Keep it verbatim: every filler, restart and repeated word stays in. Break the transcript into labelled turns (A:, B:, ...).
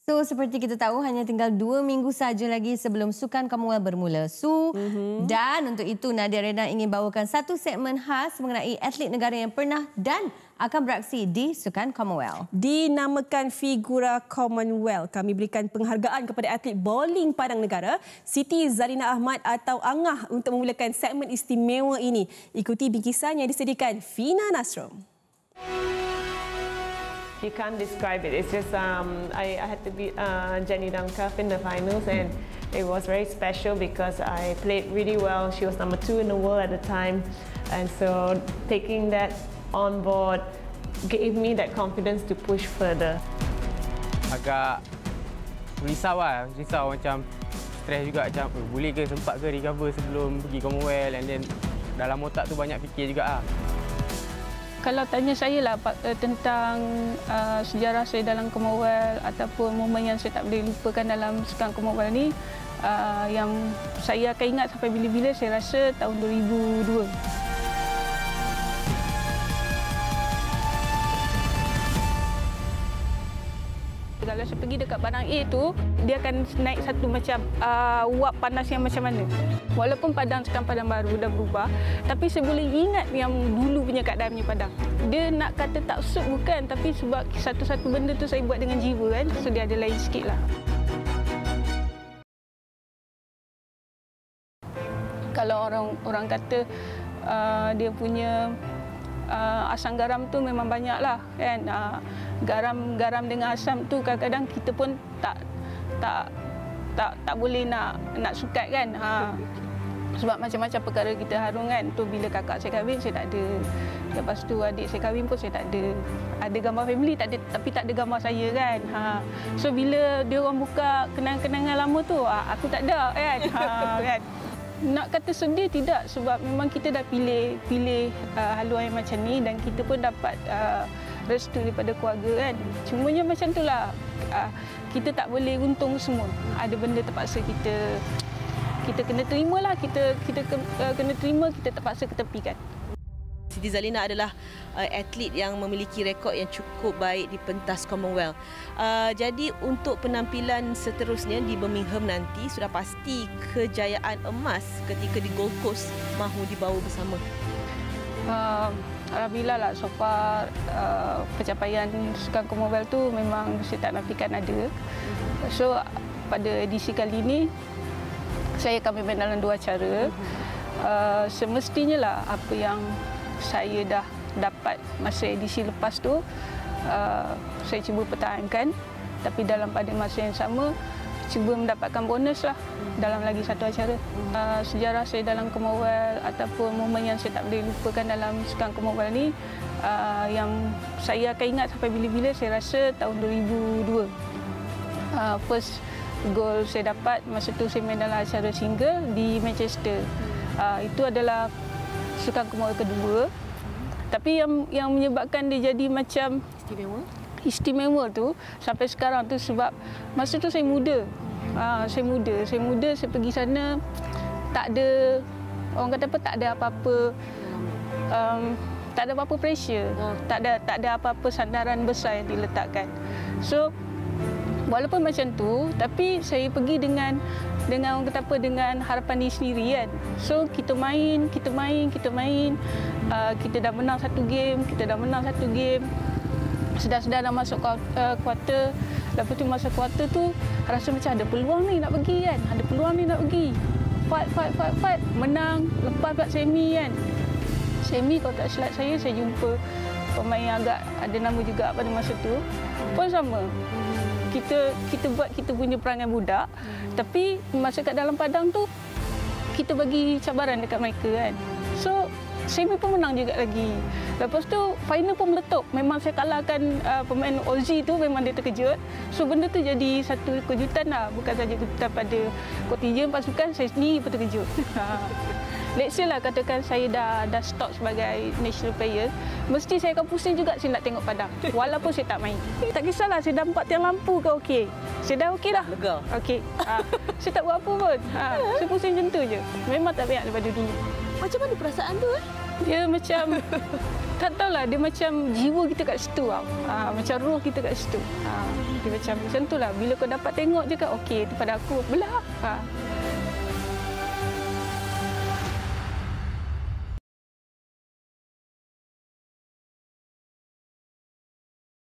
A: So, seperti kita tahu, hanya tinggal dua minggu saja lagi sebelum Sukan Commonwealth bermula. So, mm-hmm. dan untuk itu Nadia Rena ingin bawakan satu segmen khas mengenai atlet negara yang pernah dan akan beraksi di Sukan Commonwealth.
B: Dinamakan Figura Commonwealth, kami berikan penghargaan kepada atlet bowling padang negara, Siti Zarina Ahmad atau Angah untuk memulakan segmen istimewa ini. Ikuti bingkisan yang disediakan Fina Nasrom.
C: You can't describe it. It's just um, I, I had to beat uh, Jenny Duncalfe in the finals, and it was very special because I played really well. She was number two in the world at the time, and so taking that on board gave me that confidence to push further.
D: Agak risau lah, risau macam stres juga macam boleh ke sempat ke recover sebelum pergi Commonwealth, and then dalam otak tu banyak fikir juga lah.
E: Kalau tanya saya lah tentang uh, sejarah saya dalam Commonwealth ataupun momen yang saya tak boleh lupakan dalam Sukan Commonwealth ni, uh, yang saya akan ingat sampai bila-bila, saya rasa tahun dua ribu dua. Kalau saya pergi dekat barang A tu, dia akan naik satu macam uh, wap panas yang macam mana. Walaupun padang sekarang padang baru dah berubah, tapi saya boleh ingat yang dulu punya keadaan punya padang. Dia nak kata tak suit bukan, tapi sebab satu-satu benda tu saya buat dengan jiwa kan, so dia ada lain sikit lah. Kalau orang orang kata uh, dia punya uh, asam garam tu memang banyak lah kan. Uh, garam garam dengan asam tu kadang-kadang kita pun tak tak tak tak boleh nak nak sukat kan. Ha. Sebab macam-macam perkara kita harung kan. Tu bila kakak saya kahwin saya tak ada. Lepas tu adik saya kahwin pun saya tak ada. Ada gambar family tak ada, tapi tak ada gambar saya kan. Ha. So bila dia orang buka kenangan-kenangan lama tu, aku tak ada kan. Ha, kan. Nak kata sedih tidak, sebab memang kita dah pilih pilih uh, haluan yang macam ni dan kita pun dapat uh, restu daripada keluarga kan. Cumanya macam itulah, uh, kita tak boleh untung semua. Ada benda terpaksa kita kita kena terima lah, kita kita uh, kena terima, kita terpaksa ketepikan.
F: Siti Zarina adalah uh, atlet yang memiliki rekod yang cukup baik di pentas Commonwealth. Uh, jadi untuk penampilan seterusnya di Birmingham nanti, sudah pasti kejayaan emas ketika di Gold Coast mahu dibawa bersama.
E: Uh, Alhamdulillah lah, so far uh, pencapaian Sukan Commonwealth tu memang saya tak nafikan ada. So pada edisi kali ini, saya akan bermain dalam dua acara. Uh, semestinya lah apa yang saya dah dapat masa edisi lepas tu, uh, saya cuba pertahankan, tapi dalam pada masa yang sama cuba mendapatkan bonus lah dalam lagi satu acara. Uh, sejarah saya dalam Commonwealth ataupun momen yang saya tak boleh lupakan dalam Sukan Commonwealth ni, uh, yang saya akan ingat sampai bila-bila, saya rasa tahun dua ribu dua. Uh, first goal saya dapat masa tu saya main dalam acara single di Manchester. Uh, itu adalah Sukan Commonwealth kedua. Tapi yang yang menyebabkan dia jadi macam
F: Istimewa?
E: Istimewa tu sampai sekarang tu sebab masa tu saya muda. Ha, saya muda, saya muda, saya pergi sana tak ada, orang kata apa, tak ada apa-apa um, tak ada apa-apa pressure. Tak ada tak ada apa-apa sandaran besar yang diletakkan. So walaupun macam tu, tapi saya pergi dengan dengan orang kata apa, dengan harapan diri sendiri kan. So kita main, kita main, kita main. Uh, kita dah menang satu game, kita dah menang satu game. Sedar-sedar dah masuk uh, kuarter. Lepas tu masa kuarter tu rasa macam ada peluang ni nak pergi kan. Ada peluang ni nak pergi. Fight, fight, fight, fight. Menang. Lepas pula semi kan. Semi kalau tak silap saya, saya jumpa pemain yang agak ada nama juga pada masa tu. Pun sama. Kita kita buat kita punya perangai budak, hmm. tapi masa kat dalam padang tu kita bagi cabaran dekat mereka kan. So semi pun menang juga lagi. Lepas tu final pun meletup. Memang saya kalahkan uh, pemain Aussie tu, memang dia terkejut. So benda tu jadi satu kejutan lah, bukan saja kejutan pada kontingen pasukan, saya sendiri pun terkejut. Let's say lah katakan saya dah dah stop sebagai national player, mesti saya akan pusing juga saya nak tengok padang. Walaupun saya tak main. Tak kisahlah saya dah empat tiang lampu ke okey. Saya dah okey dah.
F: Lega.
E: Okey. Ha, saya tak buat apa pun. Ha, saya pusing macam tu je. Memang tak banyak daripada dulu.
F: Macam mana perasaan tu eh?
E: Dia macam tak tahulah, dia macam jiwa kita kat situ tau. Ha, macam roh kita kat situ. Ha, dia macam macam itulah. Bila kau dapat tengok je kan, okey, pada aku belah. Ha.